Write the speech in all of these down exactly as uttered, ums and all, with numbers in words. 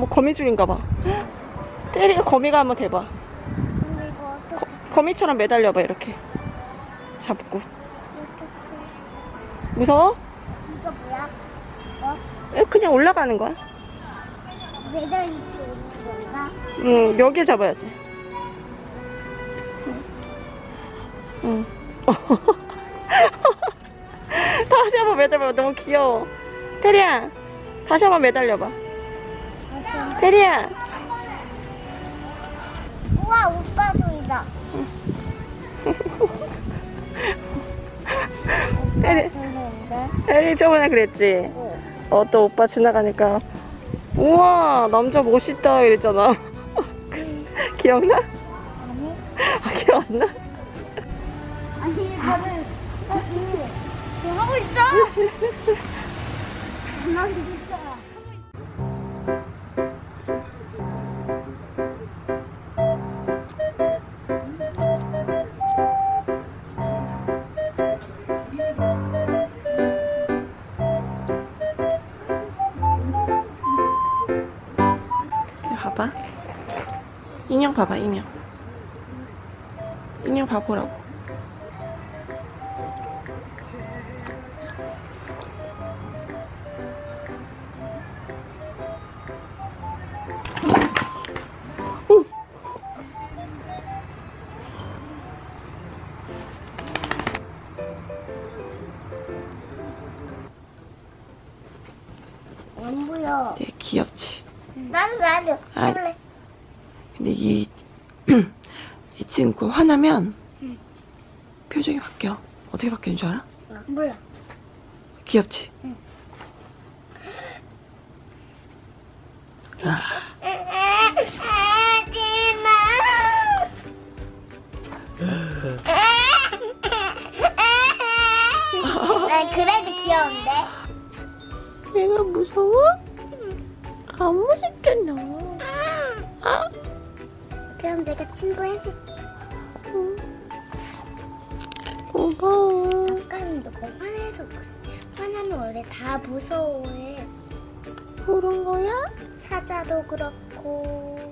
뭐 거미줄인가 봐. 테리가 거미가 한번 대봐. 근데 이거 어떻게 거, 거미처럼 매달려봐. 이렇게 잡고. 어떻게 무서워? 이거 뭐야? 어? 에, 그냥 올라가는 거야. 매달 이렇게 오는 건가? 응, 여기에 잡아야지. 응. 다시 한번 매달려봐. 너무 귀여워. 테리야, 다시 한번 매달려봐. 테리야. 우와, 오빠 소리다. 테리, 소리인데? 테리 저번에 그랬지? 어. 어, 또 오빠 지나가니까 우와, 남자 멋있다 이랬잖아. 기억나? 아니? 아, 기억 안 나? 아니, 나를 여기 지금 하고 있어. 나 진짜. 봐봐. 인형 봐봐, 인형. 인형 봐보라고. 오! 안 보여. 되게 귀엽지? 난 나도 아. 할래. 근데 이, 이 친구 화나면 응. 표정이 바뀌어. 어떻게 바뀌는 줄 알아? 몰라. 귀엽지? 응. 아, 난 그래도 귀여운데? 얘가 무서워? 안 무섭잖아. 아, 그럼 내가 친구해줄게. 고마워. 아까는 너가 화내서 그래. 화나면 원래 다 무서워해. 그런 거야? 사자도 그렇고.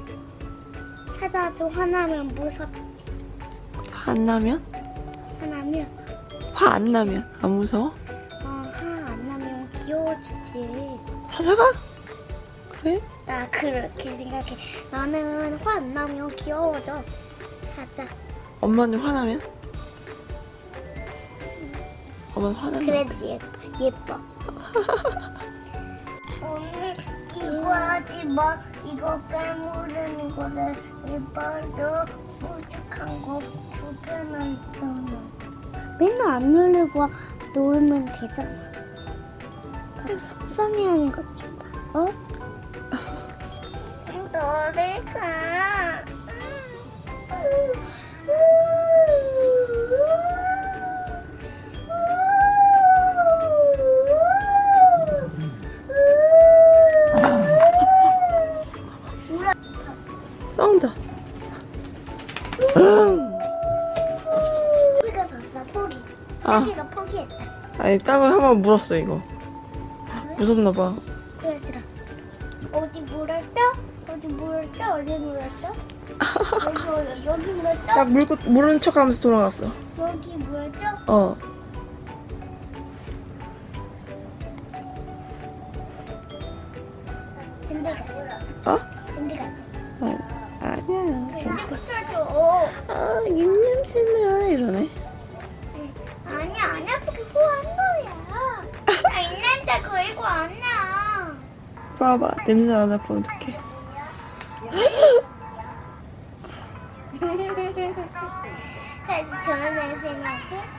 사자도 화나면 무섭지. 화 안 나면? 화나면 화 안 나면 안 무서워? 어, 화 안 나면 귀여워지지. 사자가? 그래? 나 그렇게 생각해. 나는 화 안 나면 귀여워져. 사자. 엄마는 화나면? 엄마는 화나면? 그래도 예뻐. 예뻐. 언니 기구하지 마. 이거 깨무르는 거를 이빨로 부족한 거 두 개나 있잖아. 맨날 안 누르고 놓으면 되잖아. 속상해하는 것 좀 봐. 어? 너를 가. 싸운다. 응. 포기가 졌어. 포기. 아. 포기가 포기했다. 아니, 땅을 한 번 물었어, 이거. 무섭나 봐. 보여주라. 어디 물었죠? 어디 물었죠? 어디 물었죠? 여기 여기, 여기 물었죠? 딱 물고, 모르는 척 하면서 돌아갔어. 여기 물었죠? 어. 근데 가자. 어? 근데 가자. 아, 아니야. 근데 붙여줘. 아, 입냄새나. 이러네. 아니야, 안 아프게 구한 거야. 나 있는데 그리고 안 나. 봐봐. 냄새 안 나면 어떡해. 다시 전화해서 해야지.